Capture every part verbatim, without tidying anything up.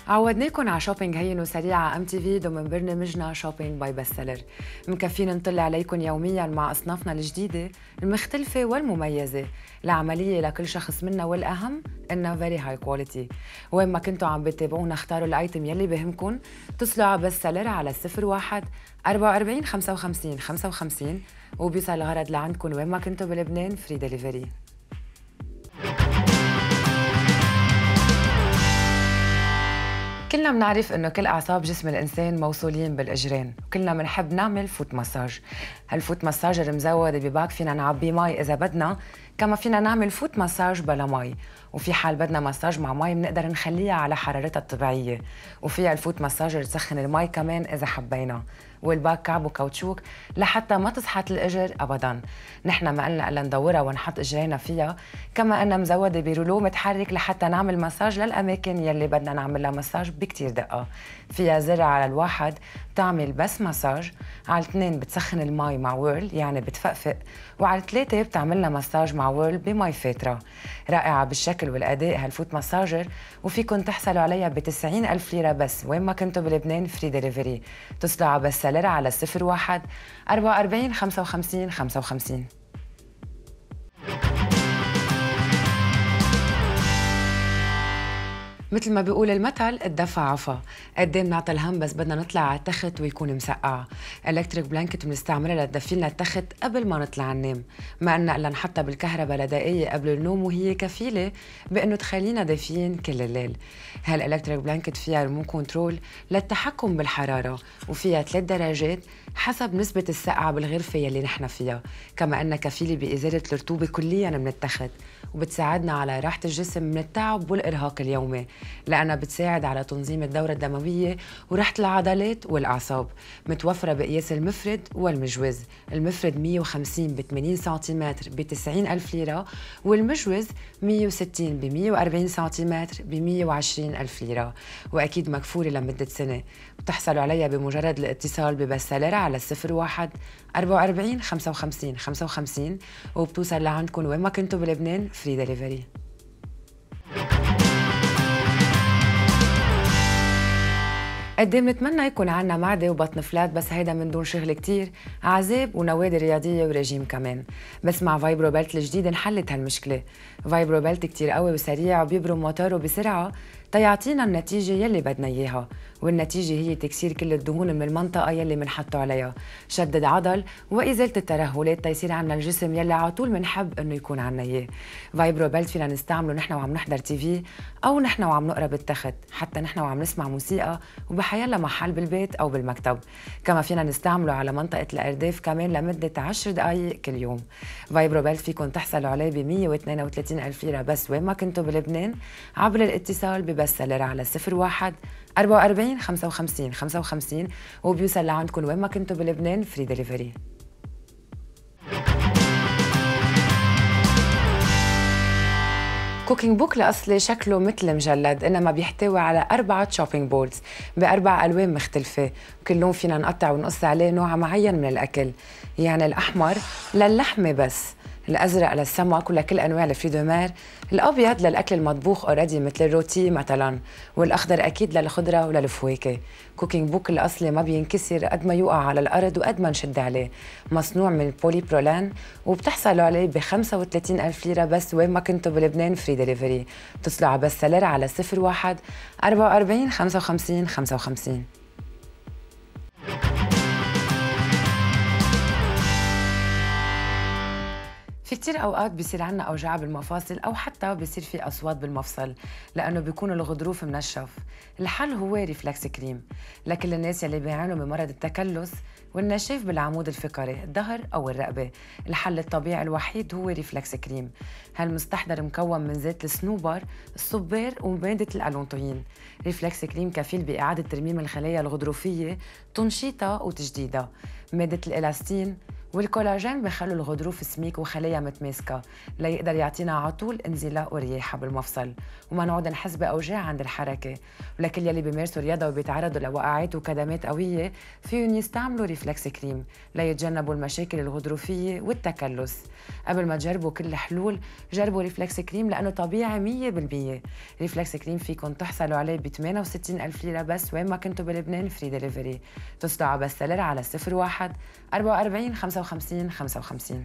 عودناكم على شوبينج هين وسريع على ام تي في ضمن برنامجنا شوبينج باي بست سيلر. مكفين نطل عليكم يوميا مع اصنافنا الجديده المختلفه والمميزه العمليه لكل شخص منا، والاهم انها فيري هاي كواليتي. وين ما كنتوا عم بتتابعونا اختاروا الايتم يلي بهمكم، اتصلوا على بست سيلر على صفر واحد أربعة وأربعين خمسة وخمسين خمسة وخمسين وبيوصل الغرض لعندكم وين ما كنتوا بلبنان فري دليفري. كلنا بنعرف انه كل اعصاب جسم الانسان موصولين بالاجرين، وكلنا بنحب نعمل فوت مساج. هالفوت مساجر مزود بباك فينا نعبي مي اذا بدنا، كما فينا نعمل فوت مساج بلا مي، وفي حال بدنا مساج مع مي بنقدر نخليها على حرارتها الطبيعيه، وفيها الفوت مساجر تسخن المي كمان اذا حبينا، والباك كعب وكاوتشوك لحتى ما تسحت الاجر ابدا. نحن ما قلنا الا ندورها ونحط اجرينا فيها، كما انها مزوده برولو متحرك لحتى نعمل مساج للاماكن يلي بدنا نعمل لها مساج بكتير دقه. فيها زر على الواحد بتعمل بس مساج، على الاثنين بتسخن المي مع ويرل يعني بتفقفق، وعلى الثلاثه بتعملنا مساج مع ويرل بمي فاتره. رائعه بالشكل والاداء هالفوت مساجر، وفيكن تحصلوا عليها ب تسعين ألف ليره بس وين ما كنتوا بلبنان فري دليفري. اتصلوا على بست سيلر على صفر واحد أربعة وأربعين خمسة وخمسين خمسة وخمسين. مثل ما بيقول المثل الدفع عفا، قد ايه بنعطي الهم بس بدنا نطلع على التخت ويكون مسقع. الكتريك بلانكت بنستعملها لتدفي لنا التخت قبل ما نطلع ننام، ما قلنا الا نحطها بالكهرباء لدقائق قبل النوم، وهي كفيله بانه تخلينا دافيين كل الليل. هالالكتريك بلانكت فيها ريموت كنترول للتحكم بالحراره، وفيها ثلاث درجات حسب نسبه السقعه بالغرفه يلي نحن فيها، كما انها كفيله بازاله الرطوبه كليا من التخت، وبتساعدنا على راحه الجسم من التعب والارهاق اليومي، لأنها بتساعد على تنظيم الدورة الدموية وراحة العضلات والأعصاب. متوفرة بقياس المفرد والمجوز، المفرد مية وخمسين ب ثمانين سنتيمتر ب تسعين ألف ليرة، والمجوز مية وستين ب مية وأربعين سنتيمتر ب مية وعشرين ألف ليرة، وأكيد مكفولة لمدة سنة. بتحصلوا عليها بمجرد الاتصال ببست سيلر على صفر واحد أربعة وأربعين خمسة وخمسين خمسة وخمسين، وبتوصل لعندكم وين ما كنتوا بلبنان فري دليفري. قد ايه بنتمنى يكون عنا معده وبطن فلات، بس هيدا من دون شغل كتير، عذاب ونوادي رياضيه ورجيم كمان. بس مع فايبرو بيلت الجديد انحلت هالمشكله. فايبرو بيلت كتير قوي وسريع وبيبرم موتوره بسرعه تيعطينا النتيجه يلي بدنا اياها، والنتيجه هي تكسير كل الدهون من المنطقه يلي منحطه عليها، شدد عضل وازاله الترهلات تيصير عنا الجسم يلي على طول بنحب انه يكون عنا اياه. فايبرو بيلت فينا نستعمله نحن وعم نحضر تي في، او نحن وعم نقرا بالتخت، حتى نحن وعم نسمع موسيقى وبحيلا محل بالبيت او بالمكتب. كما فينا نستعمله على منطقه الارداف كمان لمده عشر دقائق كل يوم. فايبرو بيلت فيكم تحصلوا عليه ب مية واثنين وثلاثين ألف ليره بس وين ما كنتوا بلبنان عبر الاتصال ببست سيلر على صفر واحد أربعة وأربعين خمسة وخمسين خمسة وخمسين، وبيوصل لعندكم وين ما كنتوا بلبنان فري دليفري. كوكينج بوك الأصلي شكله مثل مجلد، إنما بيحتوي على أربعة شوبينج بوردز بأربع ألوان مختلفة، وكل لون فينا نقطع ونقص عليه نوع معين من الأكل. يعني الأحمر للحمة بس، الأزرق للسمك ولكل أنواع الفريدومير، الأبيض للأكل المطبوخ أوريدي مثل الروتي مثلا، والأخضر أكيد للخضرة وللفواكه. كوكينج بوك الأصلي ما بينكسر قد ما يوقع على الأرض وقد ما نشد عليه، مصنوع من البولي برولان، وبتحصلوا عليه ب خمسة وثلاثين ألف ليرة بس وين ما كنتوا بلبنان فري دليفري. اتصلوا على بست سيلر على صفر واحد أربعة وأربعين خمسة وخمسين خمسة وخمسين. في كتير أوقات بيصير عنا أوجاع بالمفاصل، أو حتى بيصير في أصوات بالمفصل لأنه بيكون الغضروف منشف. الحل هو ريفلكس كريم لكل الناس يلي بيعانوا من مرض التكلس والنشاف بالعمود الفقري، الظهر أو الرقبة. الحل الطبيعي الوحيد هو ريفلكس كريم. هالمستحضر مكون من زيت الصنوبر، الصبار ومادة الألونتوين. ريفلكس كريم كفيل بإعادة ترميم الخلايا الغضروفية، تنشيطها وتجديدها. مادة الإلاستين والكولاجين بخلوا الغضروف سميك وخليها متماسكة ليقدر يعطينا على طول انزلاق ورياحة بالمفصل وما نقعد نحس بأوجاع عند الحركة. ولكل يلي بيمارسوا رياضة وبيتعرضوا لوقعات وكدمات قوية فيهم يستعملوا ريفلكس كريم ليتجنبوا المشاكل الغضروفية والتكلس. قبل ما تجربوا كل الحلول جربوا ريفلكس كريم لأنه طبيعي مية بالمية. ريفلكس كريم فيكن تحصلوا عليه ب ثمانية وستين ألف ليرة بس وين ما كنتوا بلبنان، فري ديليفري. تصلوا على بستسيلر على صفر واحد أربعة وأربعين خمسة وخمسين خمسة وخمسين.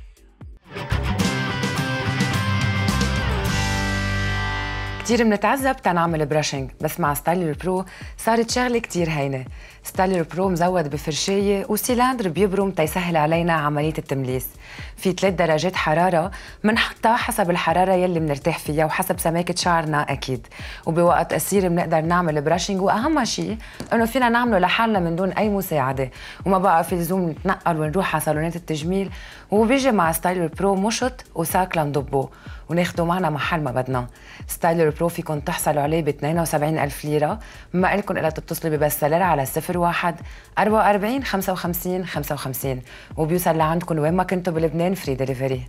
كتير منتعذب تنعمل براشنج، بس مع ستايلر برو صارت شغلة كتير هينة. ستايلر برو مزود بفرشاية وسيلاندر بيبرم تيسهل علينا عملية التمليس. في ثلاث درجات حرارة منحطها حسب الحرارة يلي منرتاح فيها وحسب سماكة شعرنا أكيد، وبوقت قصير بنقدر نعمل براشنج، وأهم شيء إنه فينا نعمله لحالنا من دون أي مساعدة، وما بقى في لزوم نتنقل ونروح على صالونات التجميل. وبيجي مع ستايلر برو مشط وساك لنضبه وناخده معنا محل ما بدنا. ستايلر برو فيكن تحصلوا عليه ب اثنين وسبعين ألف ليرة، ما إلكن إلا تتصلوا ببستسيلر على صفر واحد أربعة وأربعين خمسة وخمسين خمسة وخمسين وبيوصل لعندكم وين ما كنتوا بلبنان، فري ديليفري.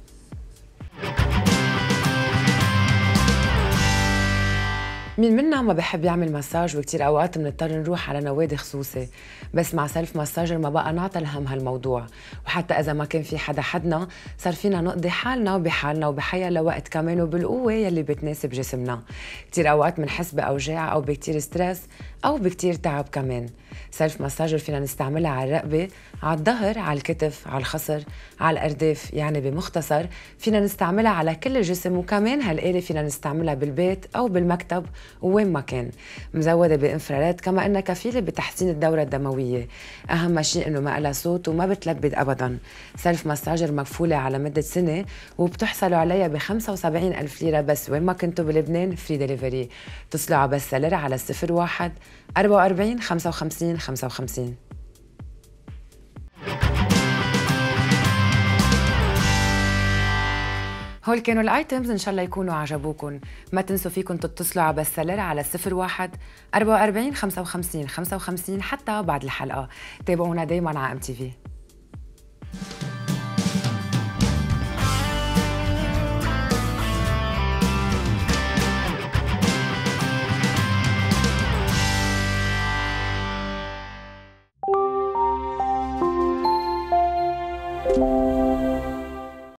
مين منا ما بحب يعمل مساج، وكتير اوقات بنضطر نروح على نوادي خصوصي، بس مع سيلف مساجر ما بقى نعطى الهم هالموضوع. وحتى اذا ما كان في حدا حدنا صار فينا نقضي حالنا بحالنا وبحيا لوقت كمان وبالقوه يلي بتناسب جسمنا. كتير اوقات بنحس باوجاع او بكتير ستريس او بكتير تعب كمان. سيلف مساجر فينا نستعملها على الرقبه، على الظهر، على الكتف، على الخصر، على الارداف، يعني بمختصر فينا نستعملها على كل الجسم. وكمان هالآلة فينا نستعملها بالبيت او بالمكتب وين ما كان. مزودة بإنفراريد، كما أنها كفيلة بتحسين الدورة الدموية. أهم شيء أنه ما لها صوت وما بتلبد أبدا. سيلف مساجر مكفولة على مدة سنة وبتحصلوا عليها ب خمسة وسبعين ألف ليرة بس وين ما كنتوا بلبنان، فري ديليفري. اتصلوا على بستسيلر على صفر واحد أربعة وأربعين خمسة وخمسين خمسة وخمسين. هول كانوا الايتمز، ان شاء الله يكونوا عجبوكم. ما تنسوا فيكم تتصلوا على بستسيلر على صفر واحد أربعة وأربعين خمسة وخمسين خمسة وخمسين حتى بعد الحلقه. تابعونا دايما على ام تي في.